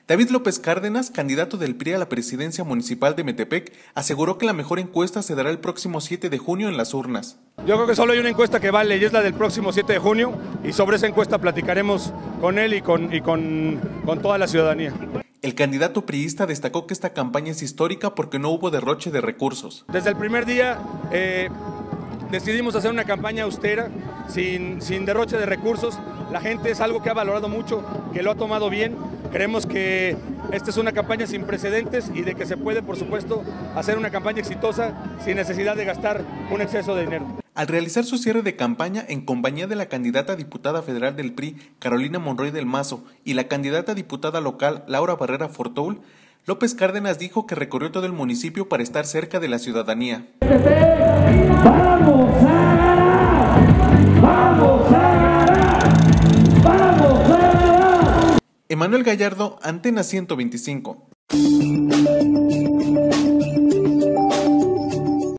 David López Cárdenas, candidato del PRI a la presidencia municipal de Metepec, aseguró que la mejor encuesta se dará el próximo 7 de junio en las urnas. Yo creo que solo hay una encuesta que vale y es la del próximo 7 de junio y sobre esa encuesta platicaremos con él y con toda la ciudadanía. El candidato priista destacó que esta campaña es histórica porque no hubo derroche de recursos. Desde el primer día decidimos hacer una campaña austera, sin derroche de recursos. La gente es algo que ha valorado mucho, que lo ha tomado bien. Creemos que esta es una campaña sin precedentes y de que se puede, por supuesto, hacer una campaña exitosa sin necesidad de gastar un exceso de dinero. Al realizar su cierre de campaña en compañía de la candidata a diputada federal del PRI, Carolina Monroy del Mazo, y la candidata a diputada local, Laura Barrera Fortoul, López Cárdenas dijo que recorrió todo el municipio para estar cerca de la ciudadanía. ¡Vamos a ganar! ¡Vamos a ganar! ¡Vamos a ganar! Emanuel Gallardo, Antena 125.